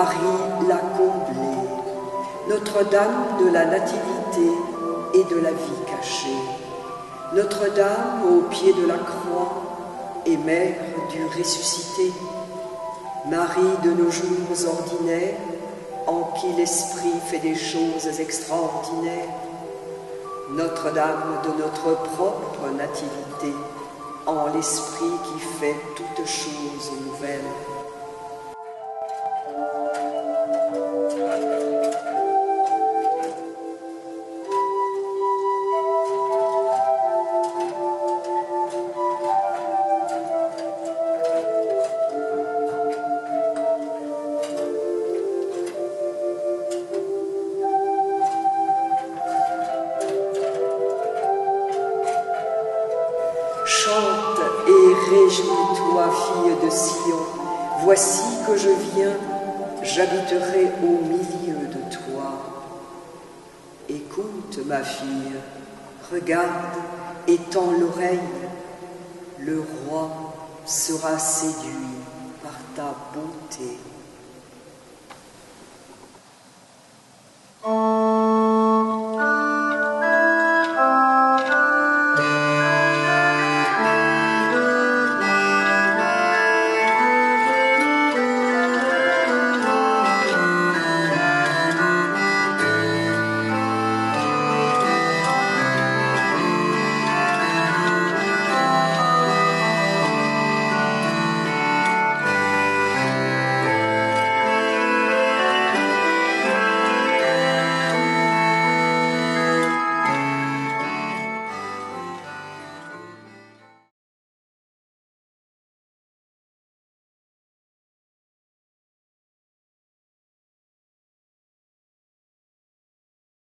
Marie l'a comblée, Notre-Dame de la Nativité et de la vie cachée, Notre-Dame au pied de la croix et mère du ressuscité, Marie de nos jours ordinaires, en qui l'Esprit fait des choses extraordinaires, Notre-Dame de notre propre nativité, en l'Esprit qui fait toutes choses nouvelles. Chante et réjouis-toi, fille de Sion, voici que je viens, j'habiterai au milieu de toi. Écoute, ma fille, regarde et tends l'oreille, le roi sera séduit par ta beauté.